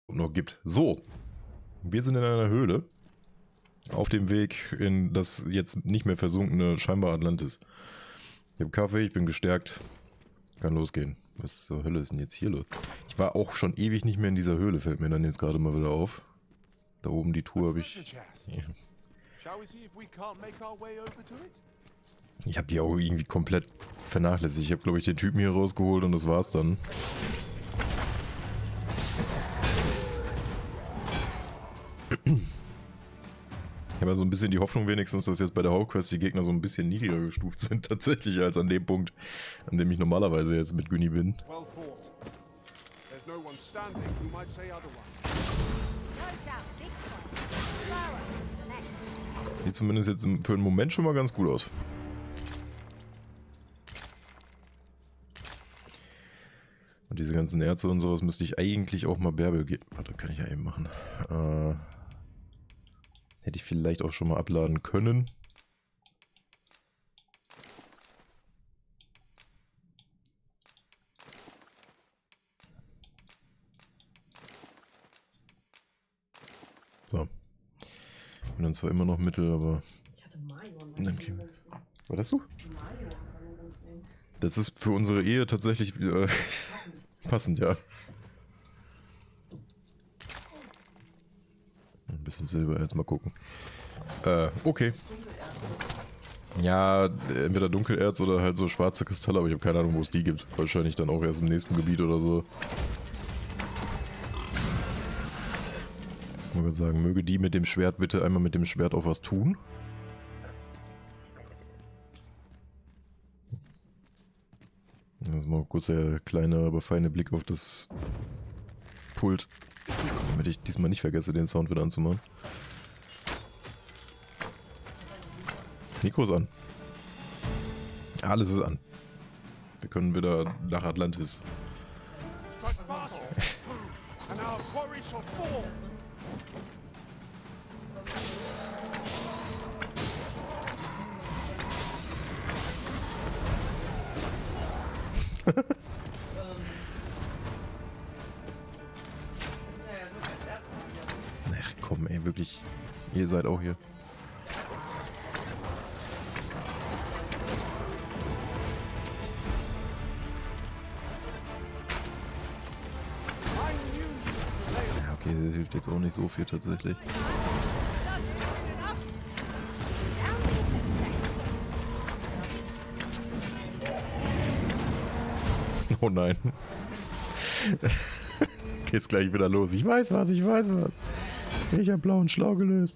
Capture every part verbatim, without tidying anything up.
noch gibt. So, wir sind in einer Höhle. Auf dem Weg in das jetzt nicht mehr versunkene scheinbar Atlantis. Ich habe Kaffee, ich bin gestärkt. Kann losgehen. Was zur Hölle ist denn jetzt hier los? Ich war auch schon ewig nicht mehr in dieser Höhle, fällt mir dann jetzt gerade mal wieder auf. Da oben die Tour habe ich... Ja. Ich habe die auch irgendwie komplett vernachlässigt. Ich habe, glaube ich, den Typen hier rausgeholt und das war's dann. Ich habe ja so ein bisschen die Hoffnung wenigstens, dass jetzt bei der Hauptquest die Gegner so ein bisschen niedriger gestuft sind tatsächlich als an dem Punkt, an dem ich normalerweise jetzt mit Günni bin. Sieht zumindest jetzt für einen Moment schon mal ganz gut aus. Und diese ganzen Erze und sowas müsste ich eigentlich auch mal Bärbel geben. Warte, kann ich ja eben machen. Äh... Hätte ich vielleicht auch schon mal abladen können. So. Ich bin dann zwar immer noch Mittel, aber... Ich hatte Marion. Was hast du? Das ist für unsere Ehe tatsächlich äh, passend, ja. Ein bisschen Silber, jetzt mal gucken. Äh, okay. Ja, entweder Dunkelerz oder halt so schwarze Kristalle, aber ich habe keine Ahnung, wo es die gibt. Wahrscheinlich dann auch erst im nächsten Gebiet oder so. Ich würde sagen, möge die mit dem Schwert bitte einmal mit dem Schwert auch was tun. Das ist mal kurz der kleine, aber feine Blick auf das Pult. Damit ich diesmal nicht vergesse, den Sound wieder anzumachen. Mikro ist an. Alles ist an. Wir können wieder nach Atlantis. Ach komm ey, wirklich. Ihr seid auch hier. Ja, okay, das hilft jetzt auch nicht so viel tatsächlich. Oh nein. Geht's gleich wieder los. Ich weiß was, ich weiß was. Ich hab blauen Schlau gelöst.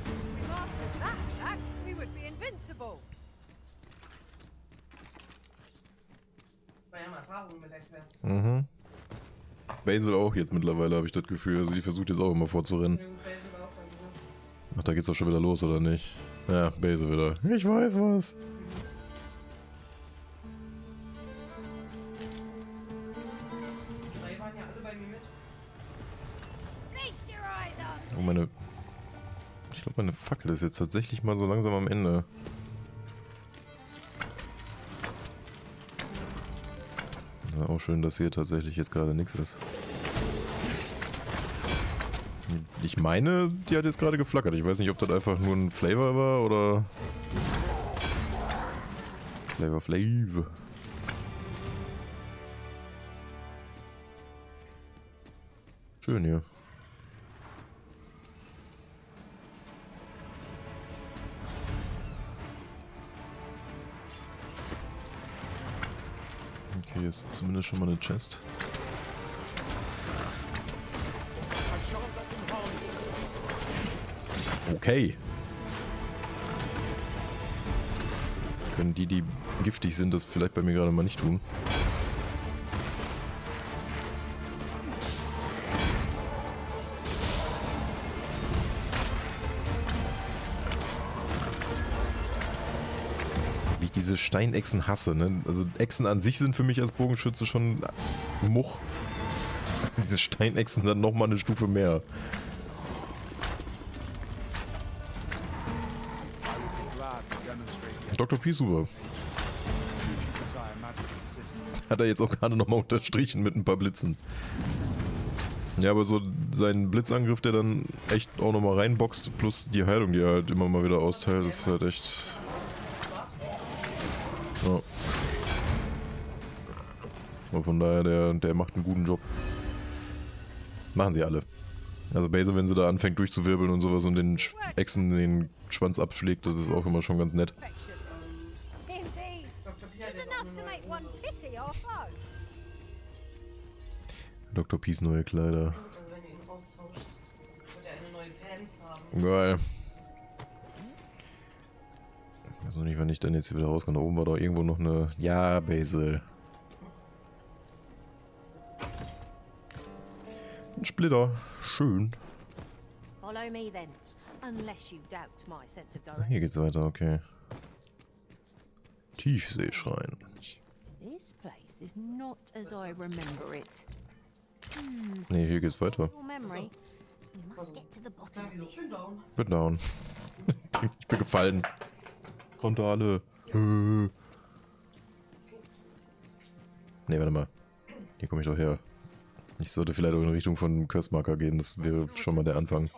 Mhm. Basil auch jetzt mittlerweile, habe ich das Gefühl. Also die versucht jetzt auch immer vorzurennen. Ach, da geht's doch schon wieder los, oder nicht? Ja, Basil wieder. Ich weiß was. Oh, meine... Ich glaube, meine Fackel ist jetzt tatsächlich mal so langsam am Ende. Ja, auch schön, dass hier tatsächlich jetzt gerade nichts ist. Ich meine, die hat jetzt gerade geflackert. Ich weiß nicht, ob das einfach nur ein Flavor war oder... Flavor Flav. Schön hier. Okay, hier ist zumindest schon mal eine Chest. Okay. Können die, die giftig sind, das vielleicht bei mir gerade mal nicht tun. Wie ich diese Steinechsen hasse, ne? Also Echsen an sich sind für mich als Bogenschütze schon Much. Diese Steinechsen dann nochmal eine Stufe mehr. Doktor P. super. Hat er jetzt auch gerade nochmal unterstrichen mit ein paar Blitzen. Ja, aber so sein Blitzangriff, der dann echt auch nochmal reinboxt, plus die Heilung, die er halt immer mal wieder austeilt, ist halt echt... Ja. Aber von daher, der, der macht einen guten Job. Machen sie alle. Also Basil, wenn sie da anfängt durchzuwirbeln und sowas und den Sch Echsen den Schwanz abschlägt, das ist auch immer schon ganz nett. Doktor Peace neue Kleider. Geil. Ich weiß noch nicht, wann ich dann jetzt hier wieder rauskomme. Da oben war doch irgendwo noch eine... Ja, Basil. Ein Splitter. Schön. Hier geht's weiter, okay. Tiefseeschrein. Nee, hier geht's weiter. Bin down. Ich bin gefallen. Frontale. Ne, warte mal. Hier komme ich doch her. Ich sollte vielleicht auch in Richtung von Cursemarker gehen, das wäre schon mal der Anfang.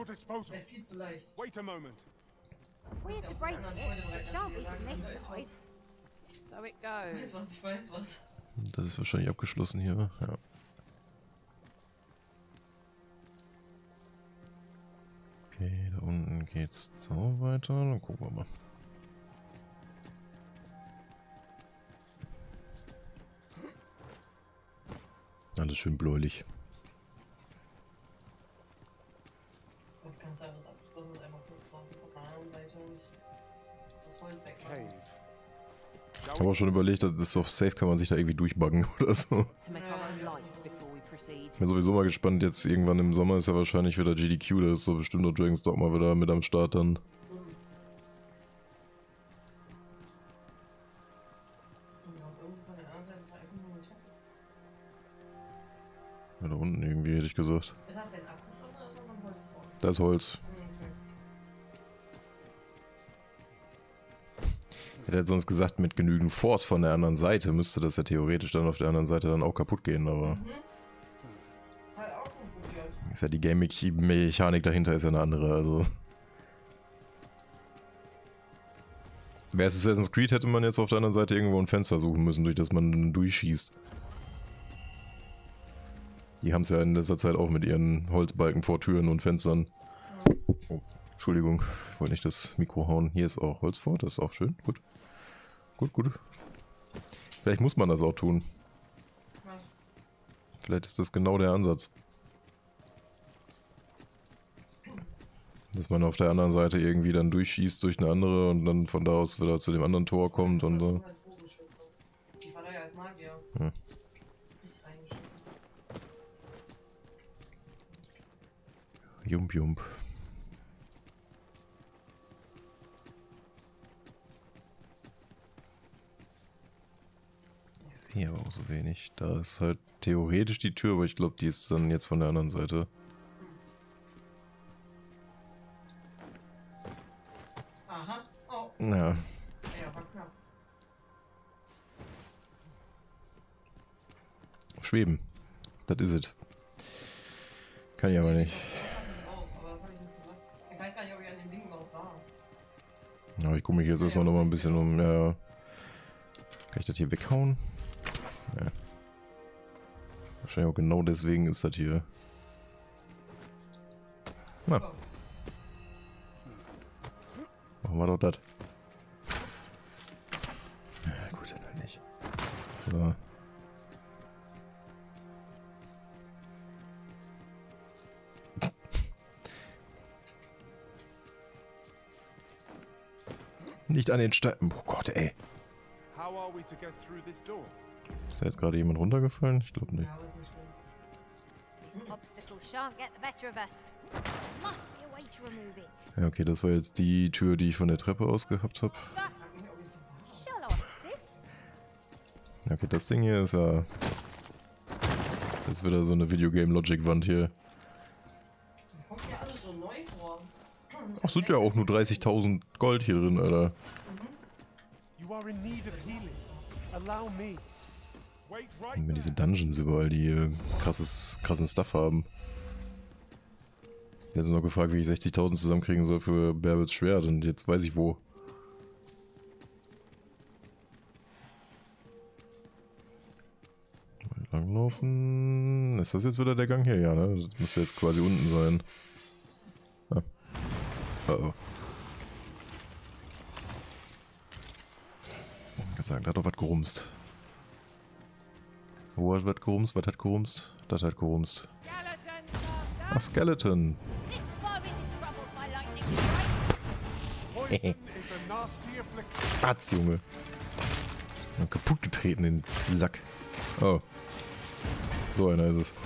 Das ist wahrscheinlich abgeschlossen hier, ja. Okay, da unten geht's so weiter, dann gucken wir mal. Alles schön bläulich. Ich habe auch schon überlegt, das ist doch safe, kann man sich da irgendwie durchbuggen oder so. Ich bin sowieso mal gespannt, jetzt irgendwann im Sommer ist ja wahrscheinlich wieder G D Q, da ist so bestimmt noch Dragon's Dogma wieder mit am Start dann. Ja, da unten irgendwie, hätte ich gesagt. Ist das denn abgeschlossen oder ist das ein Holz? Da ist Holz. Ich hätte sonst gesagt, mit genügend Force von der anderen Seite müsste das ja theoretisch dann auf der anderen Seite dann auch kaputt gehen, aber... Mhm. Ist ja die Game-Mechanik dahinter ist ja eine andere, also... Wäre es Assassin's Creed, hätte man jetzt auf der anderen Seite irgendwo ein Fenster suchen müssen, durch das man durchschießt. Die haben es ja in letzter Zeit auch mit ihren Holzbalken vor Türen und Fenstern. Oh, Entschuldigung, ich wollte nicht das Mikro hauen. Hier ist auch Holz vor, das ist auch schön. Gut. Gut, gut. Vielleicht muss man das auch tun. Vielleicht ist das genau der Ansatz. Dass man auf der anderen Seite irgendwie dann durchschießt durch eine andere und dann von da aus wieder zu dem anderen Tor kommt und so. Hm. Jump, jump. Ich sehe aber auch so wenig. Da ist halt theoretisch die Tür, aber ich glaube, die ist dann jetzt von der anderen Seite. Aha. Oh. Ja. Ja, war knapp. Schweben. Das ist es. Kann ich aber nicht. Ja, ich gucke mich jetzt erstmal noch mal ein bisschen um. Ja. Kann ich das hier weghauen? Ja. Wahrscheinlich auch genau deswegen ist das hier. Na. Machen wir doch das. Ja, gut, dann halt nicht. So. Nicht an den Steinen. Oh Gott, ey. Ist da jetzt gerade jemand runtergefallen? Ich glaube nicht. Ja, okay, das war jetzt die Tür, die ich von der Treppe aus gehabt habe. Okay, das Ding hier ist ja... Das ist wieder so eine Videogame-Logic-Wand hier. Ach, sind ja auch nur dreißigtausend Gold hier drin, Alter. Und wenn diese Dungeons überall, die äh, krasses, krassen Stuff haben. Jetzt noch gefragt, wie ich sechzigtausend zusammenkriegen soll für Bärbels Schwert und jetzt weiß ich wo. Mal langlaufen. Ist das jetzt wieder der Gang hier? Ja, ne? Das müsste jetzt quasi unten sein. Ah. Oh oh. Ich kann sagen, da hat doch was gerumst. Wo hat was gerumst? Was hat gerumst? Das hat gerumst. Ach, Skeleton. Batz, Junge. Und kaputt getreten, den Sack. Oh. So einer ist es.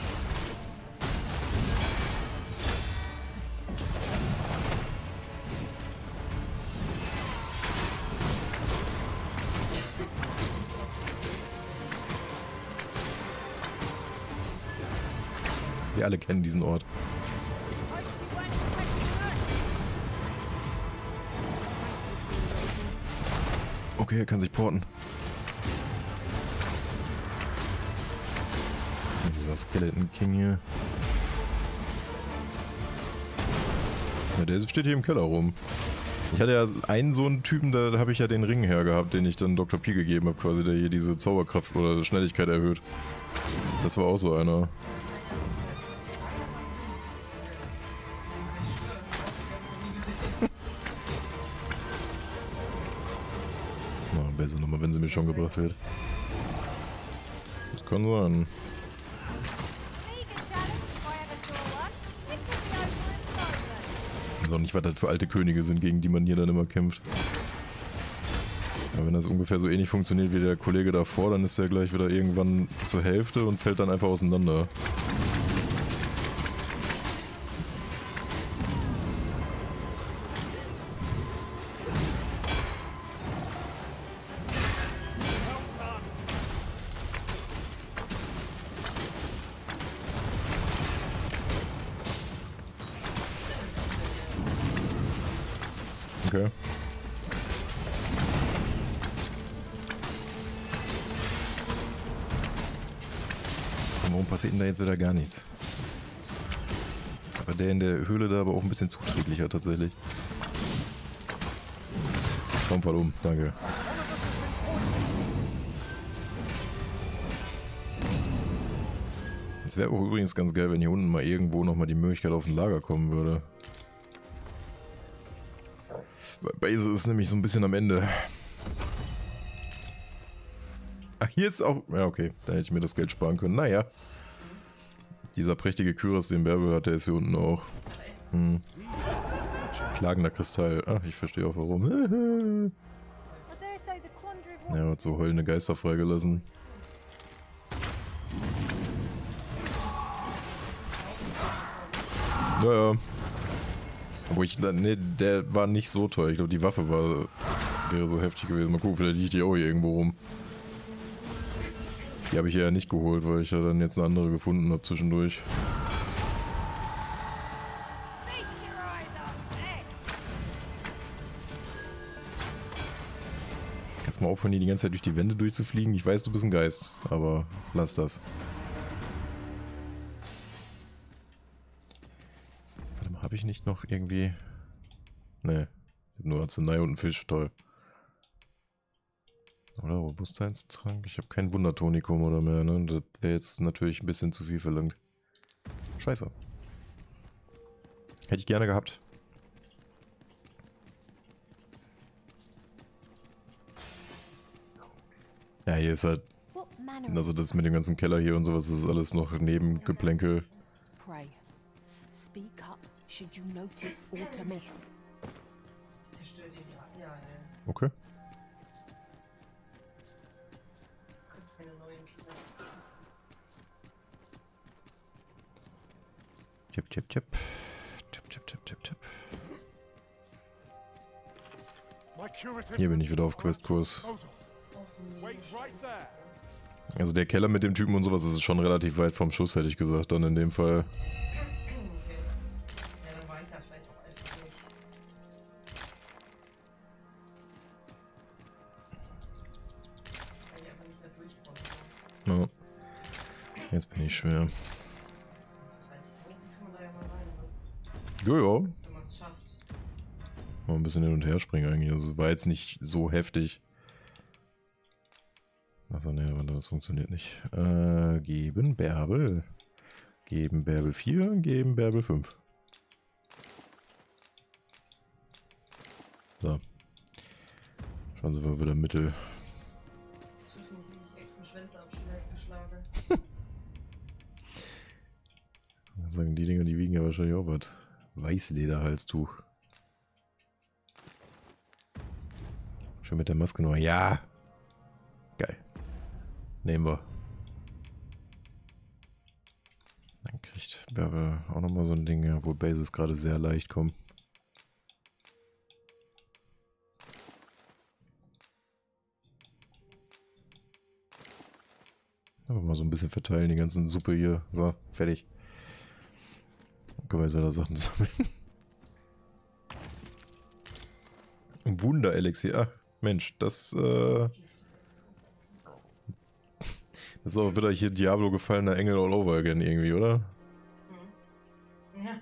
Wir alle kennen diesen Ort. Okay, er kann sich porten. Dieser Skeleton King hier. Ja, der steht hier im Keller rum. Ich hatte ja einen so einen Typen, da habe ich ja den Ring her gehabt, den ich dann Doktor Pi gegeben habe, quasi, der hier diese Zauberkraft oder Schnelligkeit erhöht. Das war auch so einer. Besser nochmal, wenn sie mir schon gebracht wird. Das kann sein. Ich weiß auch nicht, was das für alte Könige sind, gegen die man hier dann immer kämpft. Aber wenn das ungefähr so ähnlich funktioniert wie der Kollege davor, dann ist er gleich wieder irgendwann zur Hälfte und fällt dann einfach auseinander. Okay. Und warum passiert denn da jetzt wieder gar nichts? Aber der in der Höhle da aber auch ein bisschen zuträglicher tatsächlich. Komm, fall um, danke. Es wäre auch übrigens ganz geil, wenn hier unten mal irgendwo nochmal die Möglichkeit auf ein Lager kommen würde. Base ist nämlich so ein bisschen am Ende. Ach, hier ist auch... Ja, okay. Da hätte ich mir das Geld sparen können. Naja. Dieser prächtige Kyros, den Bärbel hat, der ist hier unten auch. Hm. Klagender Kristall. Ach, ich verstehe auch warum. Ja, hat so heulende Geister freigelassen. Naja. Wo ich, ne, der war nicht so teuer. Ich glaube, die Waffe war, wäre so heftig gewesen. Mal gucken, vielleicht liegt die auch hier irgendwo rum. Die habe ich ja nicht geholt, weil ich ja dann jetzt eine andere gefunden habe zwischendurch. Kannst mal aufhören, hier die ganze Zeit durch die Wände durchzufliegen? Ich weiß, du bist ein Geist, aber lass das. Habe ich nicht noch irgendwie... Ne, ich habe nur Arznei und einen Fisch, toll. Oder Robustheitstrank? Ich habe kein Wundertonikum oder mehr, ne? Das wäre jetzt natürlich ein bisschen zu viel verlangt. Scheiße. Hätte ich gerne gehabt. Ja, hier ist halt... Also das mit dem ganzen Keller hier und sowas, das ist alles noch Nebengeplänkel. Speak up should you notice or to miss. Okay. Chip, chip, chip. Chip, chip, chip, chip, chip. Hier bin ich wieder auf Questkurs. Also der Keller mit dem Typen und sowas ist schon relativ weit vom Schuss, hätte ich gesagt, dann in dem Fall. Jetzt bin ich schwer. Weiß ich, da unten kann man da ja mal rein, ne? Jojo. Wenn man es schafft. Mal ein bisschen hin und her springen eigentlich. Das war jetzt nicht so heftig. Achso, ne, das funktioniert nicht. Äh, geben Bärbel. Geben Bärbel vier, geben Bärbel fünf. So. Schauen Sie mal wieder Mittel. Zwischendurch ich Echsenschwänze abschlagen. Was sagen die Dinger, die wiegen ja wahrscheinlich auch was. Weißlederhalstuch. Schön mit der Maske nur. Ja! Geil. Nehmen wir. Dann kriegt Bärbel auch nochmal so ein Ding, ja, wo Bases gerade sehr leicht kommen. Aber mal so ein bisschen verteilen, die ganzen Suppe hier. So, fertig. Dann können wir jetzt wieder Sachen sammeln. Wunder-Elixier. Ach, Mensch, das, äh... das ist auch wieder hier Diablo gefallener Engel all over again irgendwie, oder? Hm. Ja.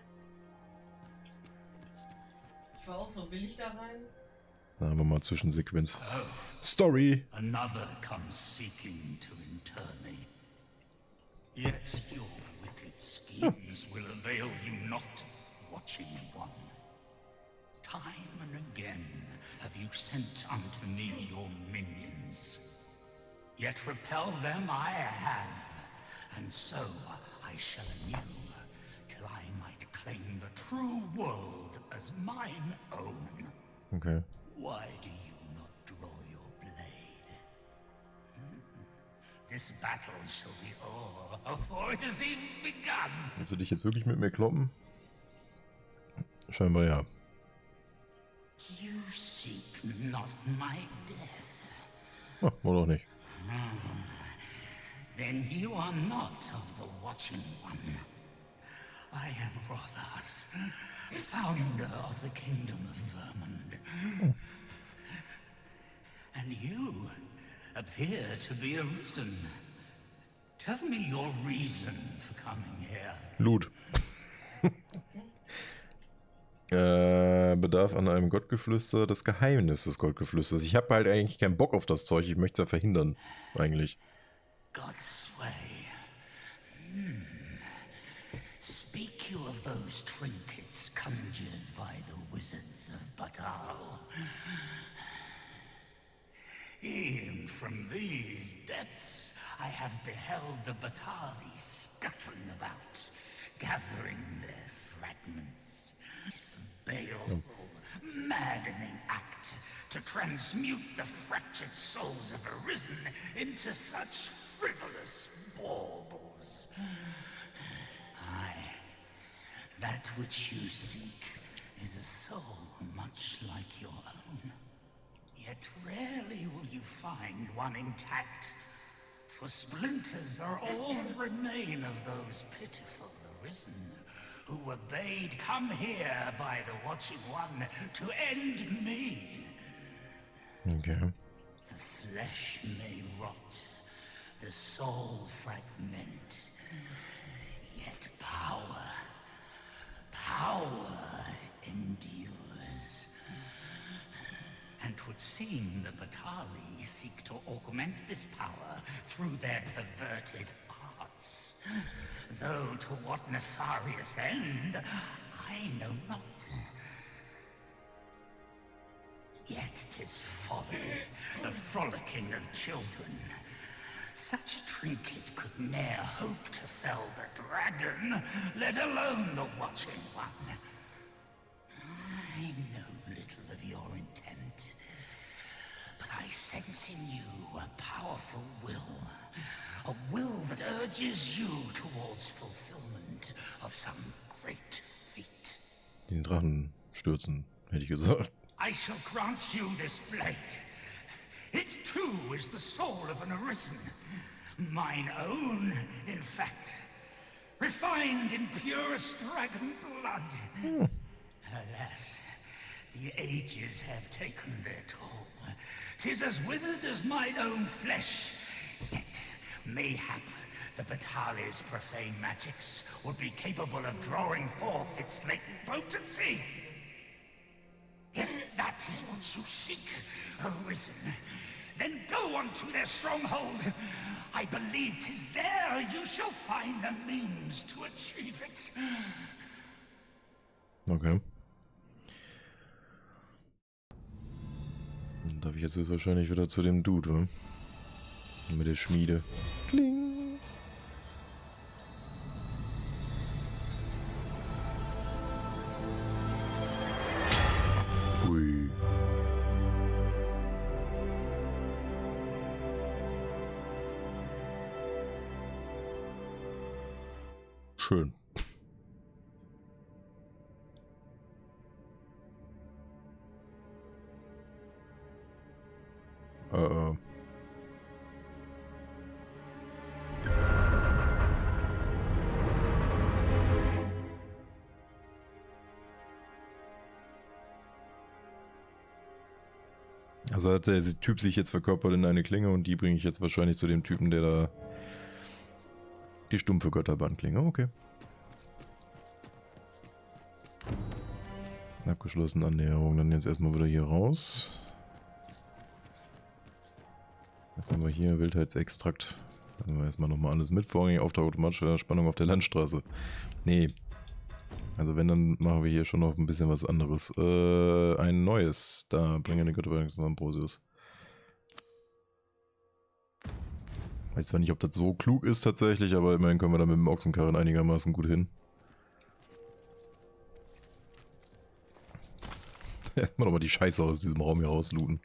Ich war auch so, will ich da rein? Dann haben wir mal Zwischensequenz. Story! Another comes seeking to inter me. Yet your wicked schemes will avail you not, watching one. Time and again have you sent unto me your minions. Yet repel them I have, and so I shall anew, till I might claim the true world as mine own. Okay. Why do you not draw your blade? Hmm. This battle shall be o'er before it has even begun. Willst du dich jetzt wirklich mit mir kloppen? Scheinbar ja. You seek not my death. Oh, wohl auch nicht. Then you are not of the Watching One. I am Rothas, founder of the Kingdom of Vermund. And you appear to be arisen. Tell me your reason for coming here. Loot. äh, Bedarf an einem Gottgeflüster, das Geheimnis des Gottgeflüsters. Ich habe halt eigentlich keinen Bock auf das Zeug, ich möchte es ja verhindern, eigentlich. God's way. Hmm. Speak you of those trinkets conjured by the wizards of Batal. E'en from these depths I have beheld the Batali scuttling about, gathering their fragments. It is a baleful, maddening act to transmute the fractured souls of Arisen into such frivolous baubles. Aye, that which you seek is a soul much like your own. Yet rarely will you find one intact, for splinters are all that remain of those pitiful Arisen who were bade come here by the Watching One to end me. Okay. The flesh may rot, the soul fragment, yet power, power endures. And 'twould seem the Batali seek to augment this power through their perverted arts. Though to what nefarious end, I know not. Yet 'tis folly, the frolicking of children. Such a trinket could ne'er hope to fell the dragon, let alone the Watching One. I know little of your intent, but I sense in you a powerful will. A will that urges you towards fulfillment of some great feat. Den Drachen stürzen, hätte ich gesagt. I shall grant you this blade. It too is the soul of an Arisen. Mine own, in fact. Refined in purest dragon blood. Hmm. Alas, the ages have taken their toll. 'Tis as withered as mine own flesh. Yet, mayhap, the Batali's profane magics would be capable of drawing forth its latent potency. If that is what you seek, Arisen, then go unto their stronghold. I believe 'tis there you shall find the means to achieve it. Okay. Dann darf ich jetzt höchstwahrscheinlich wieder zu dem Dude, wa? Mit der Schmiede. Kling. Ui. Schön. Äh, äh. Also hat der Typ sich jetzt verkörpert in eine Klinge und die bringe ich jetzt wahrscheinlich zu dem Typen, der da die stumpfe Götterbandklinge. Okay. Abgeschlossen, Annäherung. Dann jetzt erstmal wieder hier raus. Jetzt haben wir hier Wildheitsextrakt. Dann wir erstmal nochmal alles mit. Vorrangig Auftrag automatischer Spannung auf der Landstraße. Nee. Also wenn, dann machen wir hier schon noch ein bisschen was anderes. Äh, ein neues. Da, bringe eine Götterbandklinge zum Ambrosius. Weiß zwar nicht, ob das so klug ist tatsächlich, aber immerhin können wir da mit dem Ochsenkarren einigermaßen gut hin. Erstmal nochmal die Scheiße aus diesem Raum hier rauslooten.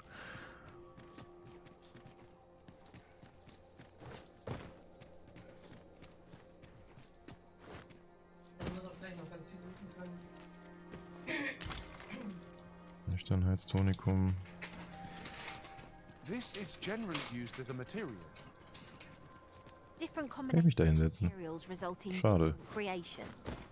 Nüchternheitstonikum. This is generally used as a material. Different Kann ich mich da hinsetzen? materials result in Schade. different creations.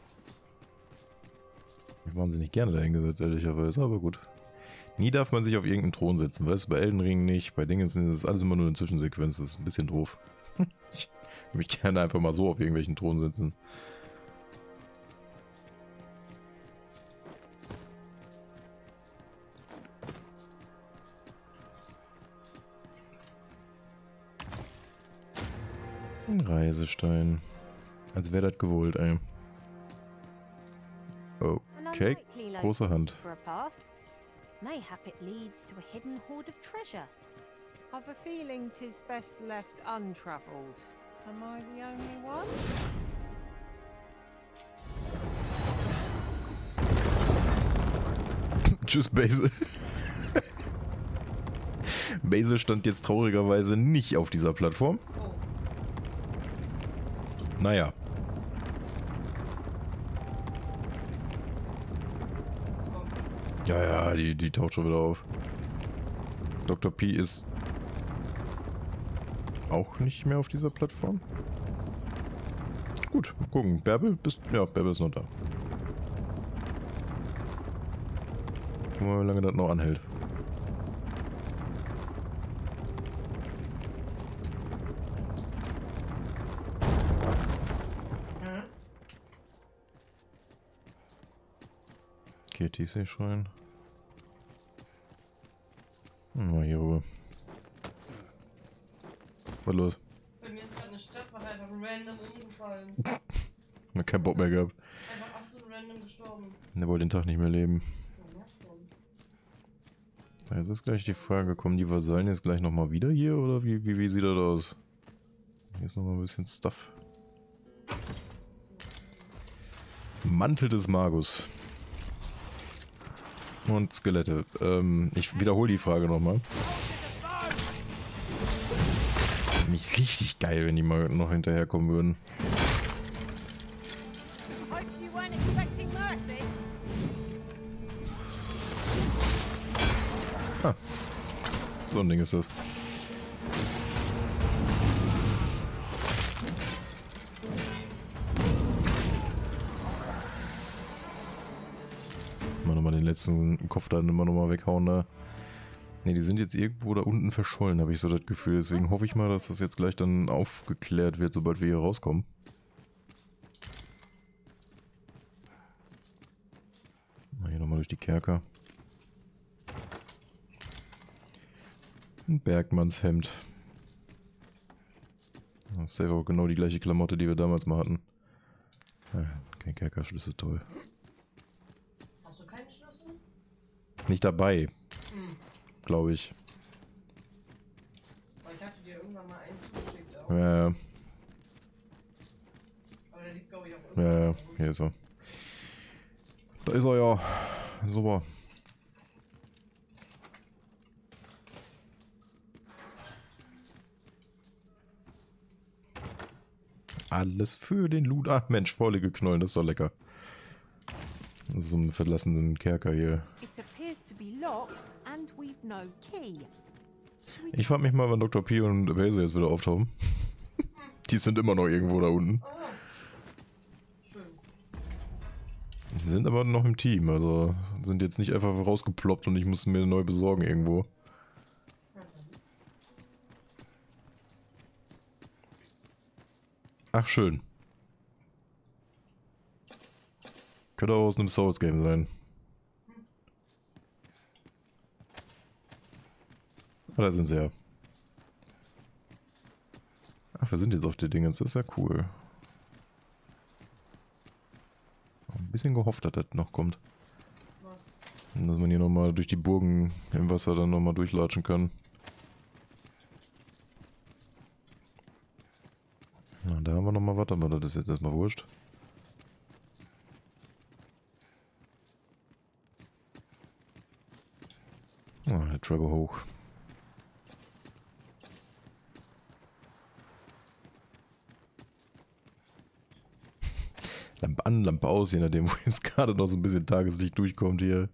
Ich wahnsinnig gerne da hingesetzt, ehrlicherweise, aber gut. Nie darf man sich auf irgendeinen Thron setzen, weißt du, bei Elden Ring nicht, bei Dingen ist es alles immer nur eine Zwischensequenz, das ist ein bisschen doof. Ich würde mich gerne einfach mal so auf irgendwelchen Thron setzen. Ein Reisestein. Als wäre das gewollt, ey. Okay, große Hand. Mayhap it leads to a hidden hoard of treasure. I've a feeling 'tis best left untravelled. Am I the only one? Tschüss, Basil. Basil stand jetzt traurigerweise nicht auf dieser Plattform. Naja. Ja, ja, die, die taucht schon wieder auf. Doktor P ist auch nicht mehr auf dieser Plattform. Gut, mal gucken. Bärbel, bist, ja, Bärbel ist noch da. Gucken wir mal, wie lange das noch anhält. Okay, T C-Schrein. Mal hier rüber. Was los? Bei mir ist gerade eine Stadtwache einfach random umgefallen. Hab keinen Bock mehr gehabt. Einfach absolut random gestorben. Der wollte den Tag nicht mehr leben. Was denn? Jetzt ist gleich die Frage, kommen die Vasallen jetzt gleich nochmal wieder hier oder wie, wie, wie sieht das aus? Hier ist nochmal ein bisschen Stuff. Mantel des Magus. Und Skelette. Ähm, ich wiederhole die Frage nochmal. Finde ich richtig geil, wenn die mal noch hinterherkommen würden. Hope you weren't expecting mercy. Ah. So ein Ding ist das. Mal nochmal den letzten Kopf da immer nochmal weghauen da. Ne, die sind jetzt irgendwo da unten verschollen, habe ich so das Gefühl. Deswegen hoffe ich mal, dass das jetzt gleich dann aufgeklärt wird, sobald wir hier rauskommen. Mal hier nochmal durch die Kerker. Ein Bergmannshemd. Das ist ja auch genau die gleiche Klamotte, die wir damals mal hatten. Ja, kein Kerkerschlüssel, toll. Hast du keinen Schlüssel? Nicht dabei, Hm. glaube ich. Weil ich hatte dir irgendwann mal einen zugeschickt auch. Ja, ja, Aber der liegt, glaube ich, auch ja, ja, irgendwo. hier ist er. Da ist er ja. Super. Alles für den Loot. Ach Mensch, vorlige Knollen, das ist doch lecker. Das ist so ein verlassenen Kerker hier. It appears to be locked and we've no key. Ich frage mich mal, wann Doktor P und Base jetzt wieder auftauchen. Die sind immer noch irgendwo da unten. Ah, schön. Sind aber noch im Team, also sind jetzt nicht einfach rausgeploppt und ich muss mir neu besorgen irgendwo. Ach, schön. Könnte auch aus einem Souls-Game sein. Ah, da sind sie ja. Ach, wir sind jetzt auf der Dingens, das ist ja cool. Ein bisschen gehofft, dass das noch kommt. Was? Und dass man hier nochmal durch die Burgen im Wasser dann nochmal durchlatschen kann. Na, da haben wir nochmal was, aber das ist jetzt erstmal wurscht. Ah, der Trevor hoch. Lampe an, Lampe aus, je nachdem, wo jetzt gerade noch so ein bisschen Tageslicht durchkommt hier.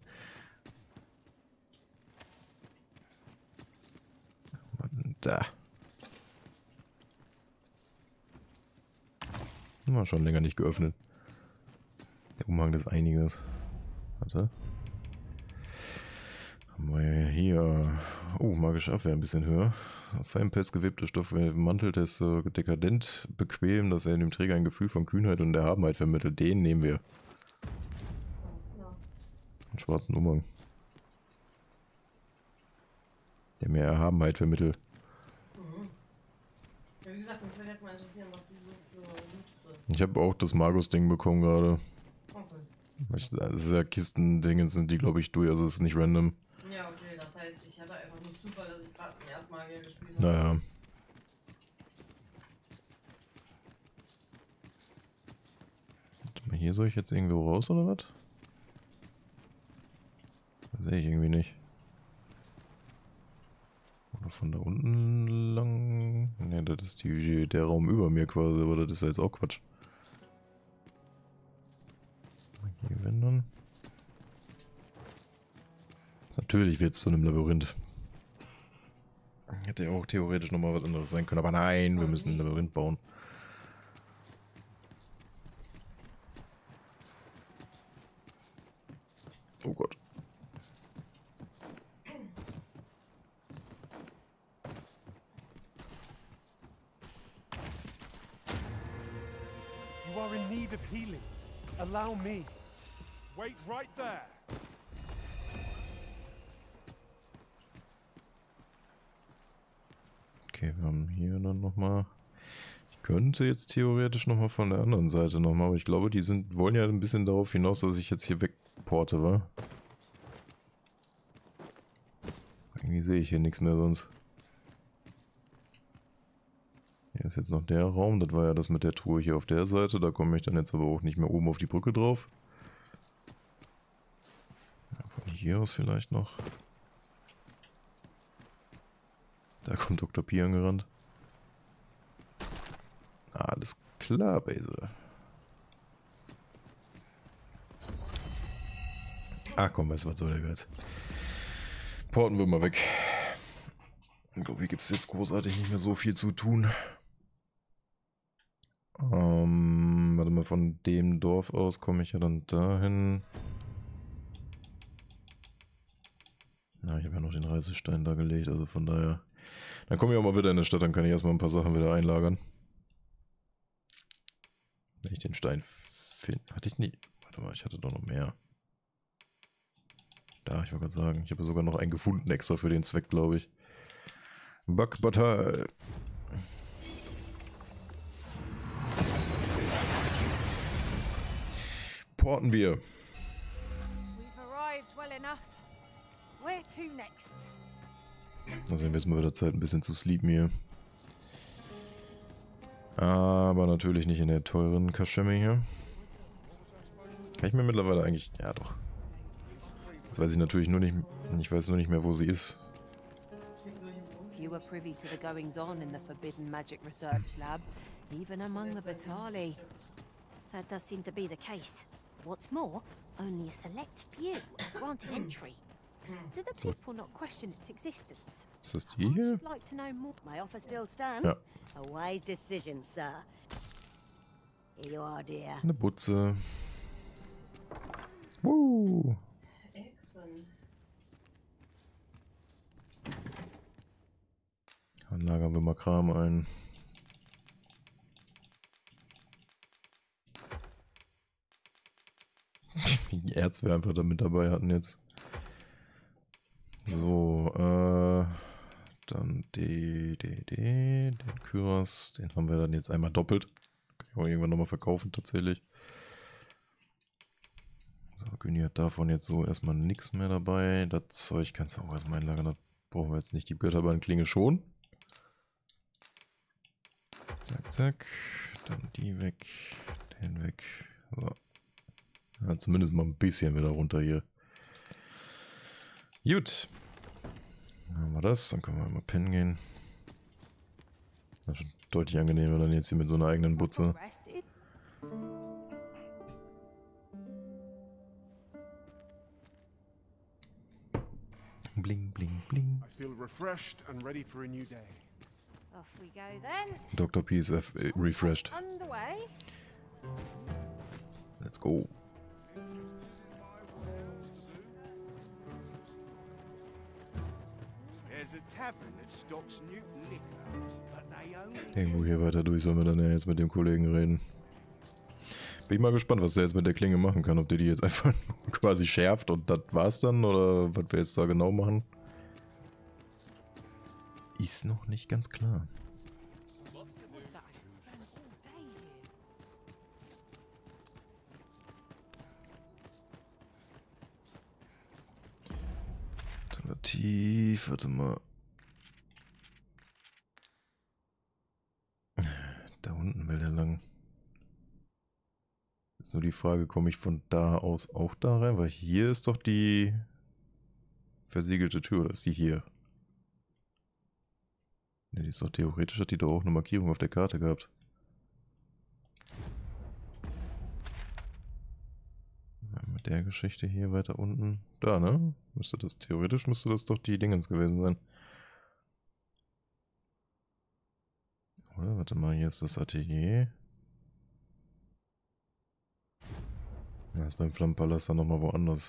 Da. War schon länger nicht geöffnet. Der Umhang des Einiges. Warte. Haben wir ja hier. Oh, magische Abwehr ein bisschen höher. Feinpelz gewebter Stoff, Manteltest, dekadent, bequem, dass er dem Träger ein Gefühl von Kühnheit und Erhabenheit vermittelt. Den nehmen wir. Alles klar. Einen schwarzen Umhang. Der mir Erhabenheit vermittelt. Mhm. Ja, wie gesagt, mich würde jetzt mal interessieren, was du so für Loot kriegst. Ich habe auch das Magus-Ding bekommen gerade. Okay. Ich- Das ist ja Kisten-Dingens, sind die, glaube ich, durch, also es ist nicht random. Ja, okay, das heißt, ich hatte einfach nur Zufall, dass ich gerade einen Erzmagier gespielt habe. Naja. Warte mal, hier soll ich jetzt irgendwo raus, oder was? Das sehe ich irgendwie nicht. Oder von da unten lang? Ne, das ist die, der Raum über mir quasi, aber das ist ja jetzt auch Quatsch. Hier wenden. Natürlich wird es zu einem Labyrinth. Hätte ja auch theoretisch nochmal was anderes sein können, aber nein, wir müssen ein Labyrinth bauen. Oh Gott. You are in need of healing. Allow me. Wait right there. Okay, wir haben hier dann nochmal. Ich könnte jetzt theoretisch nochmal von der anderen Seite nochmal, aber ich glaube, die sind wollen ja ein bisschen darauf hinaus, dass ich jetzt hier wegporte, wa? Irgendwie sehe ich hier nichts mehr sonst. Hier ist jetzt noch der Raum, das war ja das mit der Truhe hier auf der Seite, da komme ich dann jetzt aber auch nicht mehr oben auf die Brücke drauf. Ja, von hier aus vielleicht noch. Da kommt Doktor Pi angerannt. Alles klar, Basil. Ach komm, weißt du, was soll der Geiz? Porten wir mal weg. Ich glaube, hier gibt es jetzt großartig nicht mehr so viel zu tun. Ähm, warte mal, von dem Dorf aus komme ich ja dann dahin. Na, ich habe ja noch den Reisestein da gelegt, also von daher. Dann komme ich auch mal wieder in die Stadt, dann kann ich erstmal ein paar Sachen wieder einlagern. Wenn ich den Stein finde. Hatte ich nie. Warte mal, ich hatte doch noch mehr. Da, ich wollte gerade sagen, ich habe sogar noch einen gefunden extra für den Zweck, glaube ich. Backbutter. Porten wir. We've arrived well enough. Where to next? Also jetzt mal wieder Zeit, ein bisschen zu sleepen hier. Aber natürlich nicht in der teuren Kaschemme hier. Kann ich mir mittlerweile eigentlich... Ja, doch. Jetzt weiß ich natürlich nur nicht... Ich weiß nur nicht mehr, wo sie ist. Few are privy to the goings-on in the Forbidden Magic Research Lab, even among the Batali. That does seem to be the case. What's more, only a select few are granted entry. Do the people not question its existence? Ist das die I hier? should like to know more. My offer still stands. Ja. A wise decision, sir. Here you are, dear. Eine Butze. Woo. Echsen. Dann lagern wir mal Kram ein. Die Erz wir einfach damit dabei hatten jetzt. So, äh, dann die, die, die, den Kyros, den haben wir dann jetzt einmal doppelt. Kann ich auch irgendwann nochmal verkaufen tatsächlich. So, Güni hat davon jetzt so erstmal nichts mehr dabei. Das Zeug kannst du auch erstmal einlagern, das brauchen wir jetzt nicht. Die Götterbannklinge schon. Zack, zack. Dann die weg, den weg. So. Ja, zumindest mal ein bisschen wieder runter hier. Gut. Dann haben wir das. Dann können wir mal pennen gehen. Das ist schon deutlich angenehmer dann jetzt hier mit so einer eigenen Butze. Rested? Bling, bling, bling. I feel refreshed and ready for a new day. Off we go then. Doktor P ist F äh, refreshed. Underway. Let's go. There's a tavern that stocks new liquor, but they only... Irgendwo hier weiter durch sollen wir dann ja jetzt mit dem Kollegen reden. Bin ich mal gespannt, was der jetzt mit der Klinge machen kann. Ob der die jetzt einfach quasi schärft und das war's dann oder was wir jetzt da genau machen. Ist noch nicht ganz klar. Alternativ, warte mal. Da unten will der lang. Ist nur die Frage, komme ich von da aus auch da rein? Weil hier ist doch die versiegelte Tür, oder ist die hier? Ne, die ist doch theoretisch, hat die doch auch eine Markierung auf der Karte gehabt. Mit der Geschichte hier weiter unten. Da, ne? Müsste das, theoretisch müsste das doch die Dingens gewesen sein. Oder? Warte mal, hier ist das Atelier. Das ist beim Flammenpalast dann nochmal woanders.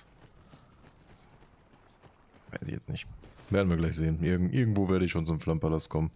Weiß ich jetzt nicht. Werden wir gleich sehen. Irgend, irgendwo werde ich schon zum Flammenpalast kommen.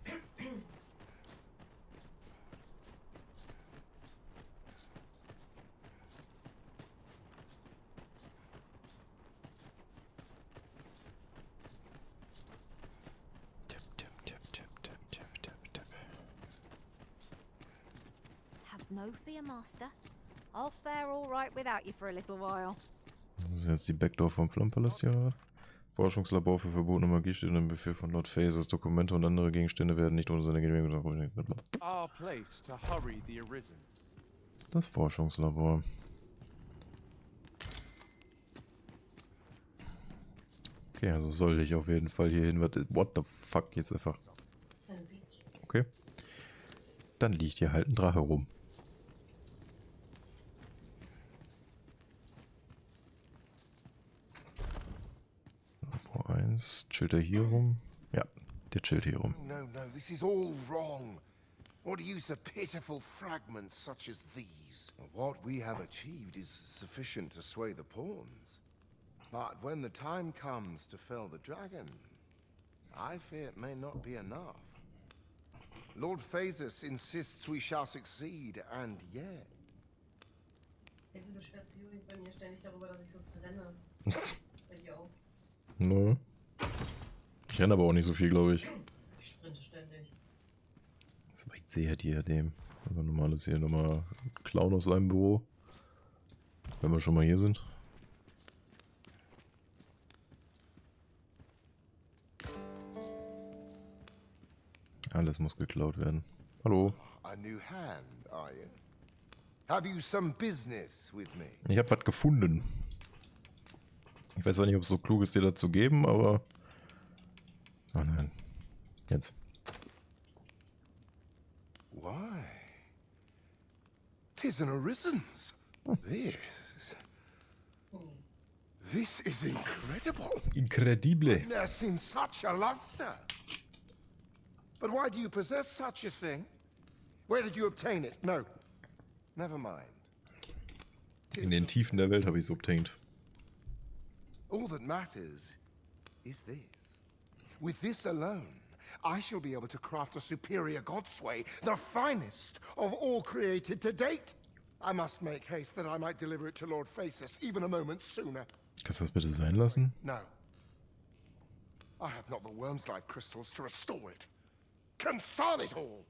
Have no fear, Master. I'll fare all right without you for a little while. Das ist jetzt die Backdoor vom Flammenpalast hier, oder? Forschungslabor für verbotene Magie steht im Befehl von Lord Phases. Dokumente und andere Gegenstände werden nicht ohne seine Genehmigung. Our place to hurry the Arisen. Das Forschungslabor. Okay, also soll ich auf jeden Fall hier hin. What the fuck, jetzt einfach. Okay. Dann liegt hier halt ein Drache rum. Labor eins. Chillt er hier rum? Ja, der chillt hier rum. No, no, this is all wrong. What use of pitiful fragments such as these? What we have achieved is sufficient to sway the pawns. But when the time comes to fell the dragon, I fear it may not be enough. Lord Phaesus insists we shall succeed, and yet... Jetzt beschwert sich übrigens bei mir ständig darüber, dass ich so brenne. Bei dir auch. Nö. Ich renne aber auch nicht so viel, glaube ich. Ich sprinte ständig. Das war jetzt sehr Diadem. Einfach normales hier nochmal klauen aus seinem Büro. Wenn wir schon mal hier sind. Alles muss geklaut werden. Hallo. A new hand, are you? Have you some business with me? Ich habe was gefunden. Ich weiß auch nicht, ob es so klug ist, dir das zu geben, aber... Oh nein. Jetzt. Why? 'Tis an Arisen's. This... This is incredible. Incredible. I've never seen such a luster. But why do you possess such a thing? Where did you obtain it? No. Never mind. In den Tiefen der Welt habe ich es obtained. All that matters is this. With this alone, I shall be able to craft a superior Godsway, the finest of all created to date. I must make haste that I might deliver it to Lord Phaesus even a moment sooner. Kannst du das bitte sein lassen? No. I have not the Worm's Life crystals to restore it. Console it all!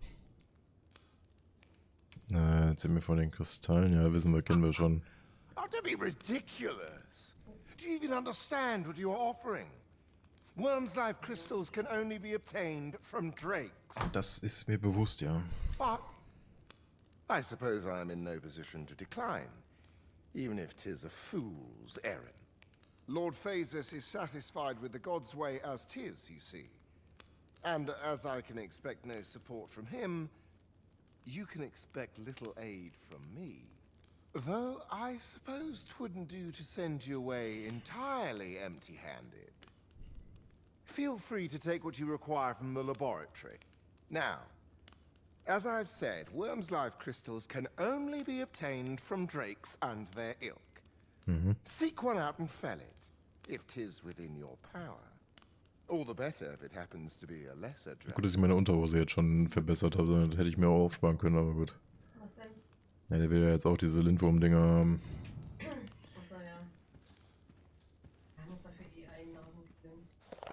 Na, erzähl mir von den Kristallen. Ja, wissen wir, kennen wir schon. Oh, don't be ridiculous. Do you even understand what you are offering? Worm's Life crystals can only be obtained from drakes. Das ist mir bewusst, ja. But I suppose I am in no position to decline, even if 'tis a fool's errand. Lord Phaesus is satisfied with the God's way as 'tis, you see. And as I can expect no support from him, you can expect little aid from me. Though I suppose 'twouldn't do to send you away entirely empty-handed. Feel free to take what you require from the laboratory. Now, as I've said, Worm's Life crystals can only be obtained from drakes and their ilk. Mhm. Seek one out and fell it, if 'tis within your power. All the better if it happens to be a lesser drake. Gut, dass ich meine Unterhose jetzt schon verbessert habe, das hätte ich mir auch aufsparen können, aber gut. Was denn? Ja, der will ja jetzt auch diese Lindwurm-Dinger haben. Achso, ja. Er muss dafür eh Einnahmen kriegen.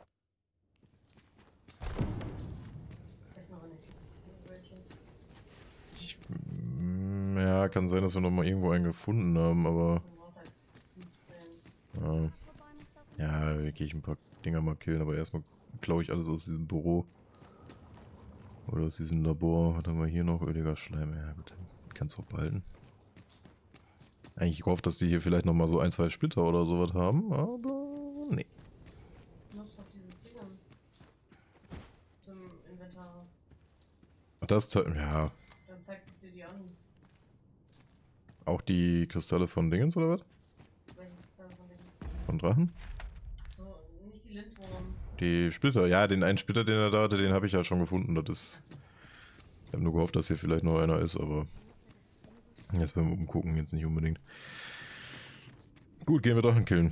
Vielleicht noch eine Kiste. Ich, mm, ja, kann sein, dass wir noch mal irgendwo einen gefunden haben, aber... Du brauchst halt fünfzehn. Ja, ja da gehe ich ein paar Dinger mal killen, aber erstmal klaue ich alles aus diesem Büro. Oder aus diesem Labor. Was haben wir hier noch? Öliger Schleim. Ja gut, kannst du auch behalten. Eigentlich gehofft, dass die hier vielleicht noch mal so ein, zwei Splitter oder sowas haben, aber nee. Nutzt doch dieses Dingens. Zum Inventar raus. Ach, das, ja, Dann zeigt es dir die an. auch die Kristalle von Dingens oder was? Welche Kristalle von denen? Von Drachen? So, nicht die Lindwurm. Die Splitter, ja, den einen Splitter, den er da hatte, den habe ich ja schon gefunden. Das ist. Ich habe nur gehofft, dass hier vielleicht noch einer ist, aber. Jetzt beim Umgucken jetzt nicht unbedingt. Gut, gehen wir Drachen killen.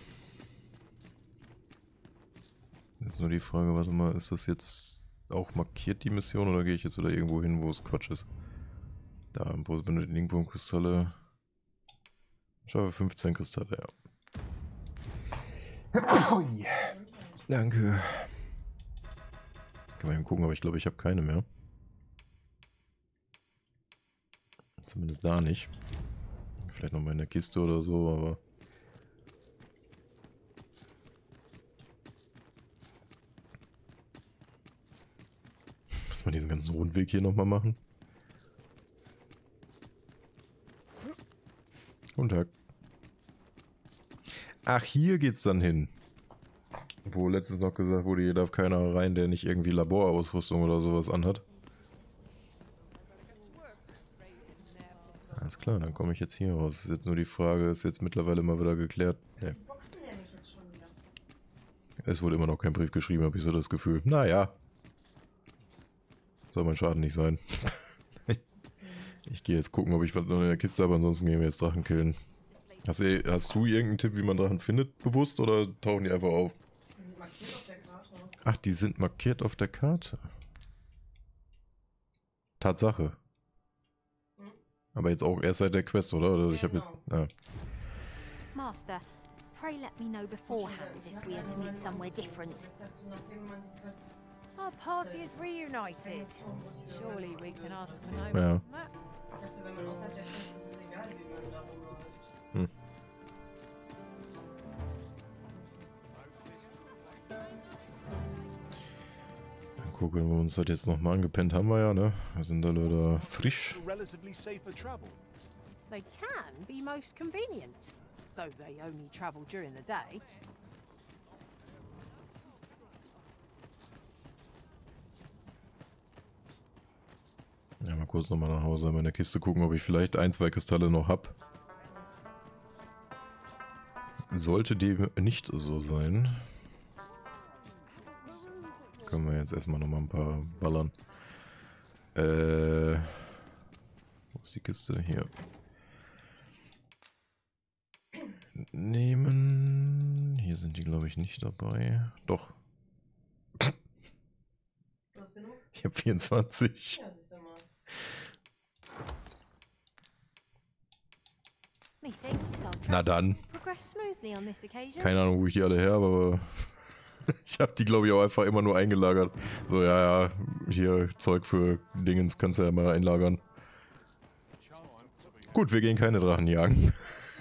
Jetzt nur die Frage, warte mal, ist das jetzt auch markiert, die Mission, oder gehe ich jetzt wieder irgendwo hin, wo es Quatsch ist? Da, wo benötigt Lingwurm-Kristalle. Schaffe fünfzehn Kristalle, ja. Ui. Danke. Kann man eben gucken, aber ich glaube, ich habe keine mehr. Zumindest da nicht. Vielleicht noch mal in der Kiste oder so, aber... Muss man diesen ganzen Rundweg hier nochmal machen? Guten Tag. Ach, hier geht's dann hin. Wo letztens noch gesagt wurde, hier darf keiner rein, der nicht irgendwie Laborausrüstung oder sowas anhat. Alles klar, dann komme ich jetzt hier raus. Ist jetzt nur die Frage, ist jetzt mittlerweile mal wieder geklärt. Nee. Die boxen nämlich jetzt schon wieder. Es wurde immer noch kein Brief geschrieben, habe ich so das Gefühl. Naja. Soll mein Schaden nicht sein. Ich gehe jetzt gucken, ob ich was noch in der Kiste habe, ansonsten gehen wir jetzt Drachen killen. Hast du, hast du irgendeinen Tipp, wie man Drachen findet, bewusst, oder tauchen die einfach auf? Die sind markiert auf der Karte. Ach, die sind markiert auf der Karte. Tatsache. Hm? Aber jetzt auch erst seit der Quest, oder? oder ich habe Genau. jetzt. Ja. Master, pray let me know beforehand if we are to meet somewhere different. Ich dachte, nachdem man die Quest Our party is reunited. Surely we can ask for no Ja. more than that. Ich dachte, wenn man außerhalb der Quest ist, ist es egal, wie man da rumläuft. Hm. Dann gucken wir uns das jetzt nochmal angepennt haben wir ja, ne? Wir sind alle da frisch. Relatively safer travel. They can be most convenient, though they only travel during the day. Ja, mal kurz nochmal nach Hause in meine Kiste gucken, ob ich vielleicht ein, zwei Kristalle noch hab. Sollte dem nicht so sein, können wir jetzt erstmal nochmal ein paar ballern. Äh, wo ist die Kiste? Hier. Nehmen. Hier sind die, glaube ich, nicht dabei. Doch. Du hast genug? Ich habe vierundzwanzig. Ja, siehst du mal. Methinks I'll Na travel dann. progress smoothly on this occasion. Keine Ahnung, wo ich die alle her habe, aber ich habe die, glaube ich, auch einfach immer nur eingelagert. So, ja, ja, hier Zeug für Dingens kannst du ja mal einlagern. Gut, wir gehen keine Drachen jagen.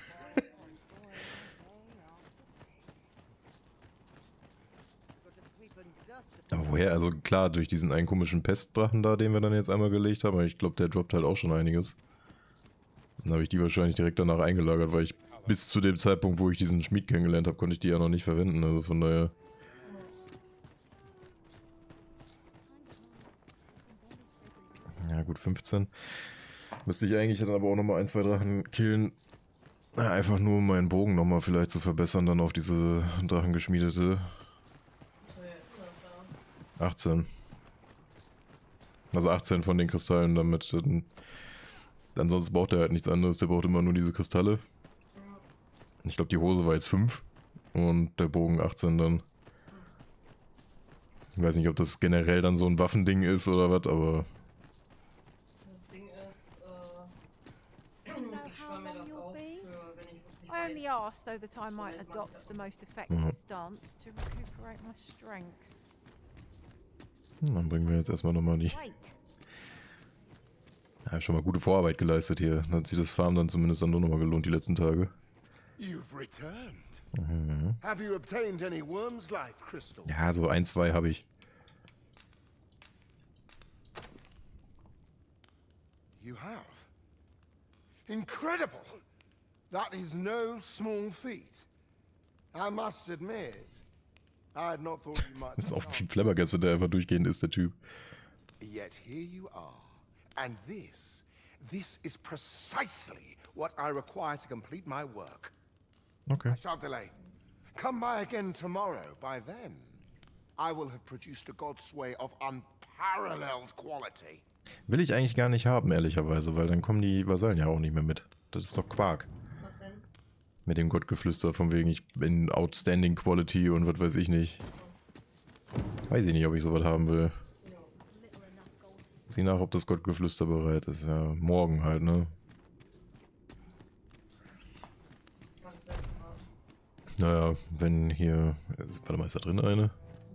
Aber woher? Also klar, durch diesen einen komischen Pestdrachen da, den wir dann jetzt einmal gelegt haben, aber ich glaube, der droppt halt auch schon einiges. Dann habe ich die wahrscheinlich direkt danach eingelagert, weil ich bis zu dem Zeitpunkt, wo ich diesen Schmied kennengelernt habe, konnte ich die ja noch nicht verwenden. Also von daher. Ja gut, fünfzehn. Müsste ich eigentlich dann aber auch nochmal ein, zwei Drachen killen. Einfach nur um meinen Bogen nochmal vielleicht zu verbessern, dann auf diese Drachen geschmiedete. achtzehn. Also achtzehn von den Kristallen damit. Dann, ansonsten braucht er halt nichts anderes. Der braucht immer nur diese Kristalle. Ich glaube, die Hose war jetzt fünf. Und der Bogen achtzehn dann. Ich weiß nicht, ob das generell dann so ein Waffending ist oder was, aber... Das Ding ist, äh, ich spare mir das auf, für wenn ich wirklich I only weiß. asked so that I might adopt the most effective stance to recuperate my strength. Hm, dann bringen wir jetzt erstmal nochmal die... Wait, Ja, schon mal gute Vorarbeit geleistet hier. Dann hat sich das Farm dann zumindest dann doch nochmal gelohnt die letzten Tage. You've returned. Mhm. Have you obtained any worm's life crystal? Ja, so ein, zwei habe ich. You have. Incredible! That is no small feat. I must admit, I had not thought you might. Das ist auch viel Flabbergasse, der einfach durchgehend ist, der Typ. Yet here you are. And this, this is precisely what I require to complete my work. Okay. I shan't delay. Come by again tomorrow. By then, I will have produced a God's way of unparalleled quality. Will ich eigentlich gar nicht haben, ehrlicherweise, weil dann kommen die Vasallen ja auch nicht mehr mit. Das ist doch Quark. Was denn? Mit dem Gottgeflüster von wegen, ich bin Outstanding Quality und was weiß ich nicht. Weiß ich nicht, ob ich sowas haben will. Sieh nach, ob das Gottgeflüster bereit ist. Ja, morgen halt, ne? Was ist denn? Naja, wenn hier... Warte mal, ist da drin eine?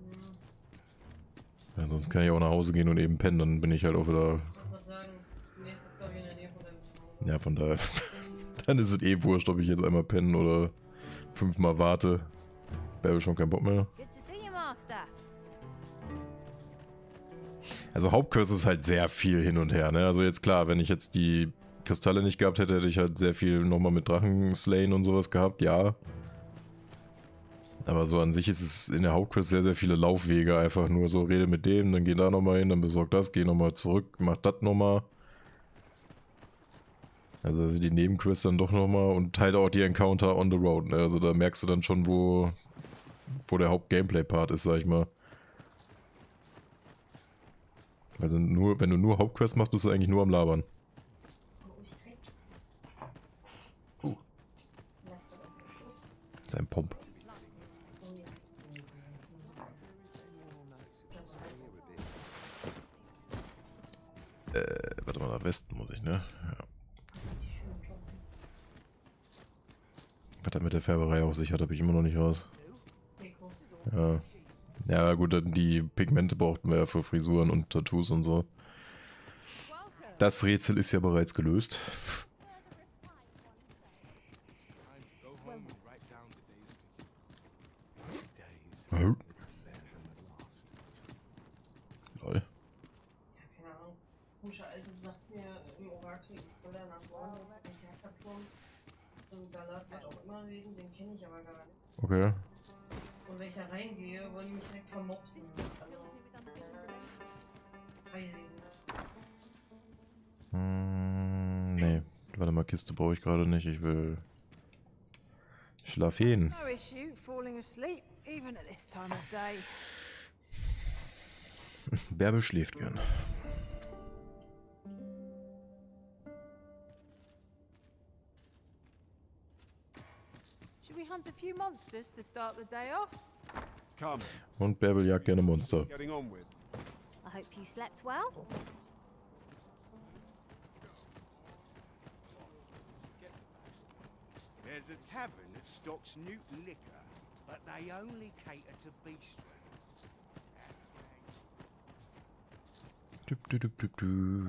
Ja, sonst kann ich auch nach Hause gehen und eben pennen, dann bin ich halt auch wieder... Ich wollte gerade sagen, nächstes glaube ich in der Nähe von deinem Zuhause. Ja, von daher... Dann ist es eh wurscht, ob ich jetzt einmal pennen oder fünfmal warte. Da habe ich schon keinen Bock mehr. good to see you, Master. Also Hauptquest ist halt sehr viel hin und her, ne? Also jetzt klar, wenn ich jetzt die Kristalle nicht gehabt hätte, hätte ich halt sehr viel nochmal mit Drachen slayen und sowas gehabt, ja. Aber so an sich ist es in der Hauptquest sehr, sehr viele Laufwege. Einfach nur so, rede mit dem, dann geh da nochmal hin, dann besorg das, geh nochmal zurück, mach das nochmal. Also das sind die Nebenquests dann doch nochmal und halt auch die Encounter on the road, ne? Also da merkst du dann schon, wo, wo der Haupt-Gameplay-Part ist, sag ich mal. Also nur, wenn du nur Hauptquest machst, bist du eigentlich nur am Labern. Oh, ich trinke. ist ein Pomp. Äh, warte mal, nach Westen muss ich, ne? Ja. Was er mit der Färberei auf sich hat, habe ich immer noch nicht raus. Ja. Ja, gut, die Pigmente brauchten wir ja für Frisuren und Tattoos und so. Das Rätsel ist ja bereits gelöst. Oh. Lol. Keine Ahnung. Komische Alte sagt mir im Orakel, ich soll da nach vorne auf den Kerkerturm und Galat, was auch immer reden, den kenne ich aber gar nicht. Okay. Und wenn ich da reingehe, wollen die mich direkt vermopsen. Also, weiß ich nicht. Hm, nee. Warte mal, Kiste brauche ich gerade nicht. Ich will schlafen. No issue falling asleep, even at this time of day. Bärbel schläft gern. Should we hunt a few monsters to start the day off? Come. Und Bärbel jagt gerne Monster. Getting on with. I hope you slept well. There's a tavern that stocks Newton liquor, but they only cater to beastrons. Du, du, du, du, du.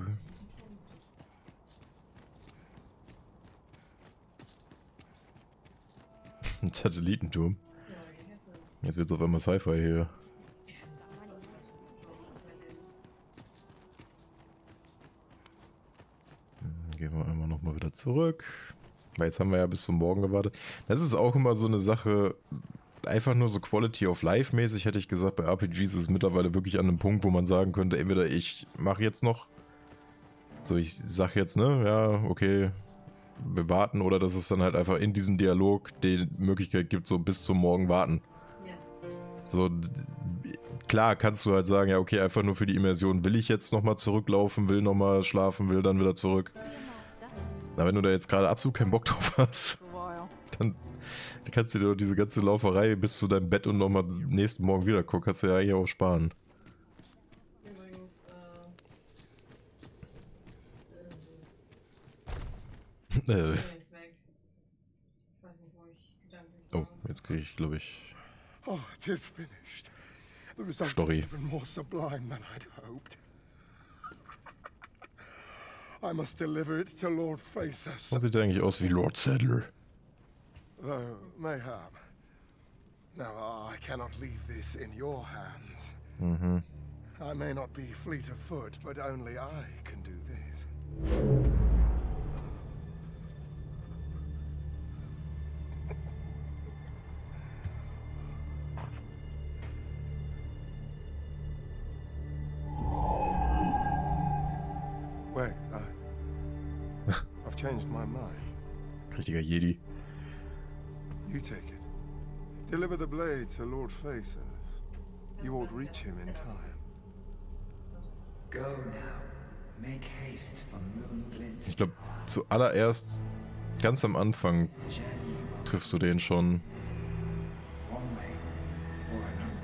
Ein Satellitenturm. Jetzt wird's auf einmal Sci-Fi hier. Hm, gehen wir einmal nochmal wieder zurück. Weil jetzt haben wir ja bis zum Morgen gewartet. Das ist auch immer so eine Sache, einfach nur so Quality of Life mäßig, hätte ich gesagt, bei R P Gs ist es mittlerweile wirklich an einem Punkt, wo man sagen könnte, entweder ich mache jetzt noch, so ich sag jetzt, ne, ja, okay, wir warten, oder dass es dann halt einfach in diesem Dialog die Möglichkeit gibt, so bis zum Morgen warten. Ja. So, klar kannst du halt sagen, ja, okay, einfach nur für die Immersion will ich jetzt nochmal zurücklaufen, will nochmal schlafen, will dann wieder zurück. Na, wenn du da jetzt gerade absolut keinen Bock drauf hast, dann, dann kannst du dir doch diese ganze Lauferei bis zu deinem Bett und nochmal nächsten Morgen wieder gucken, kannst du ja eigentlich auch sparen. Übrigens, äh... Äh. ist weg. Ich weiß nicht, wo ich gedanklich Oh, war. jetzt kriege ich, glaube ich... Oh, it is finished. The result Story. is even more sublime than I'd hoped. I must deliver it to Lord Faces. Man sieht eigentlich aus wie Lord Sadler. Though, mayhap. Now, I cannot leave this in your hands. Mhm. I may not be fleet of foot, but only I can do this. Wait, I... I've changed my mind. Richtiger Jedi. You take it. Deliver the blade to Lord Faces. You won't reach him in time. Go now. Make haste from Moonglint's Ich glaube, zuallererst, ganz am Anfang, triffst du den schon. one way or another.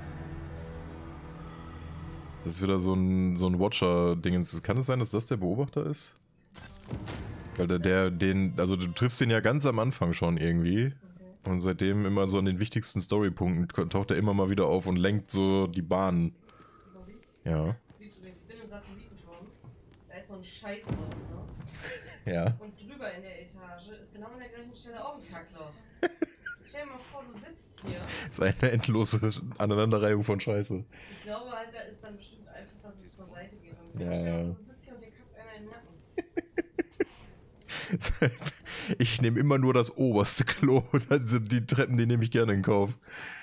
Das ist wieder so ein, so ein Watcher-Dingens. Kann es sein, dass das der Beobachter ist? Weil der, der, den, also du triffst den ja ganz am Anfang schon irgendwie. Und seitdem immer so an den wichtigsten Storypunkten taucht er immer mal wieder auf und lenkt so die Bahnen. Ja. Ich bin im Satellitenturm. Da ist so ein Scheißloch, ne? Ja. Und drüber in der Etage ist genau an der gleichen Stelle auch ein Kackloch. Stell dir mal vor, du sitzt hier. Das ist eine endlose Aneinanderreihung von Scheiße. Ich glaube halt, da ist dann bestimmt einfach, dass es zur Seite geht. Und Ja, stell dir ja. vor, du sitzt hier und dir kackt einer in den Nacken. Ich nehme immer nur das oberste Klo. Also die Treppen, die nehme ich gerne in Kauf.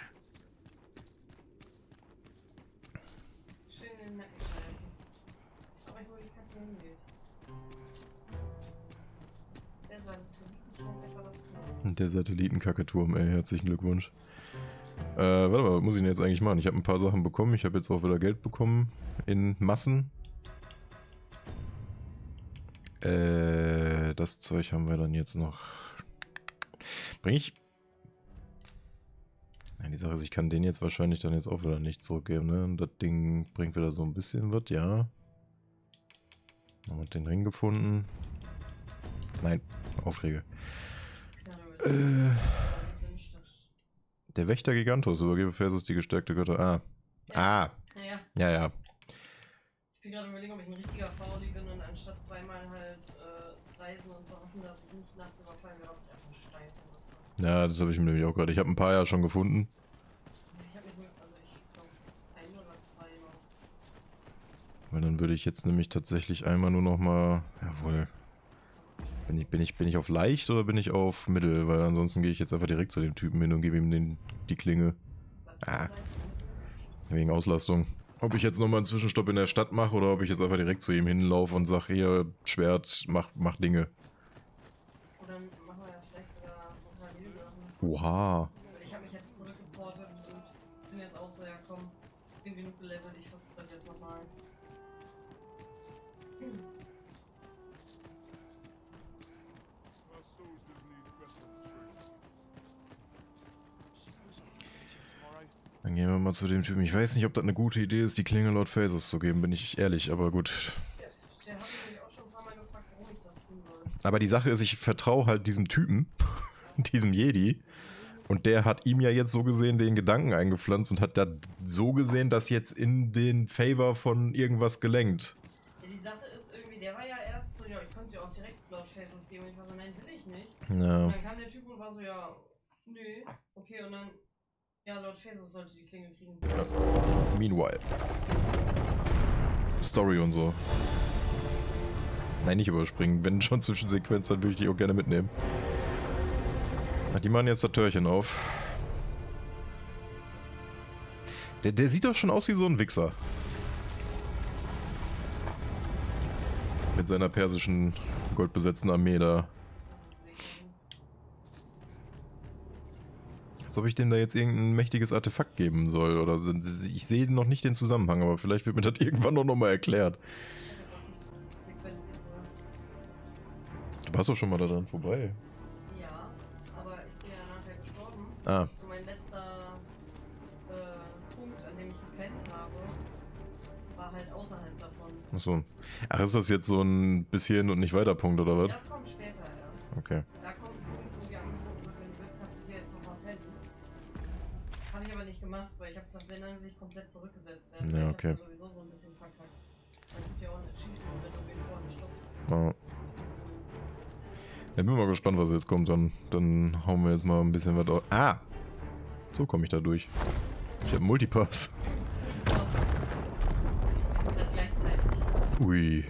Schön in den Nacken scheißen. Aber ich wo die Katze hingeht. Der Satellitenturm etwa das Klo. Der Satellitenkacketurm, ey, herzlichen Glückwunsch. Äh, warte mal, was muss ich denn jetzt eigentlich machen? Ich habe ein paar Sachen bekommen. Ich habe jetzt auch wieder Geld bekommen. In Massen. Äh, das Zeug haben wir dann jetzt noch. Bring ich... Die Sache ist, ich kann den jetzt wahrscheinlich dann jetzt auch wieder nicht zurückgeben, ne? Und das Ding bringt wieder so ein bisschen was, ja. Haben wir den Ring gefunden? Nein, Aufträge. Äh, der Wächter Gigantus, übergebe Perseus die gestärkte Götter. Ah. Ah. Naja. Ja, ja. Ich bin gerade überlegen, ob ich ein richtiger Fauli bin und anstatt zweimal halt äh, zu reisen und zu hoffen, dass ich nicht nachts überfallen werde, ob ich einfach einen Stein benutze. Ja, das habe ich mir nämlich auch gerade. Ich habe ein paar ja schon gefunden. Ich habe mich, also ich glaube, ich ein oder zwei noch. Weil dann würde ich jetzt nämlich tatsächlich einmal nur noch mal. Jawohl. Bin ich, bin ich, bin ich auf leicht oder bin ich auf mittel? Weil ansonsten gehe ich jetzt einfach direkt zu dem Typen hin und gebe ihm den, die Klinge. Ah. Wegen Auslastung. Ob ich jetzt nochmal einen Zwischenstopp in der Stadt mache oder ob ich jetzt einfach direkt zu ihm hinlaufe und sage, hier, Schwert, mach, mach Dinge. Oder machen wir ja vielleicht sogar parallel Sachen. Oha. Ich habe mich jetzt zurückgeportet und bin jetzt auch so, ja komm, ich bin genug gelevelt, ich versuche das jetzt nochmal. Hm. Dann gehen wir mal zu dem Typen. Ich weiß nicht, ob das eine gute Idee ist, die Klinge Lord Phases zu geben, bin ich ehrlich, aber gut. Der, der hat mich auch schon ein paar Mal gefragt, warum ich das tun soll. Aber die Sache ist, ich vertraue halt diesem Typen, diesem Jedi, und der hat ihm ja jetzt so gesehen den Gedanken eingepflanzt und hat da so gesehen, das jetzt in den Favor von irgendwas gelenkt. Ja, die Sache ist irgendwie, der war ja erst so, ja, ich konnte dir auch direkt Lord Phases geben und ich war so, nein, will ich nicht. Ja. Und dann kam der Typ und war so, ja, nee, okay, und dann, ja, Lord Phases sollte die Klinge kriegen. Ja. Meanwhile. Story und so. Nein, nicht überspringen. Wenn schon Zwischensequenz, dann würde ich die auch gerne mitnehmen. Ach, die machen jetzt das Türchen auf. Der, der sieht doch schon aus wie so ein Wichser. Mit seiner persischen, goldbesetzten Armee da. Als ob ich dem da jetzt irgendein mächtiges Artefakt geben soll. Oder ich sehe noch nicht den Zusammenhang, aber vielleicht wird mir das irgendwann noch mal erklärt. Du warst doch schon mal da dran vorbei. Ja, aber ich bin ja nachher gestorben. Ah. Und mein letzter äh, Punkt, an dem ich gepennt habe, war halt außerhalb davon. Achso. Ach, ist das jetzt so ein bis hierhin und nicht weiter Punkt, oder was? Das kommt später erst. Okay. Da kommt ein Punkt, wo wir angeboten wird, wenn du willst, kannst du dir jetzt nochmal pennen. Habe ich aber nicht gemacht, weil ich habe gesagt, wenn dann will ich komplett zurückgesetzt werden. Ja, okay. Ich habe sowieso so ein bisschen verkackt. Es gibt ja auch ein Achievement, wenn du den vorne stoppst. Ja. Ich bin mal gespannt, was jetzt kommt. Dann, dann hauen wir jetzt mal ein bisschen was auf. Ah! So komme ich da durch. Ich habe Multipass. Gleichzeitig. Ui.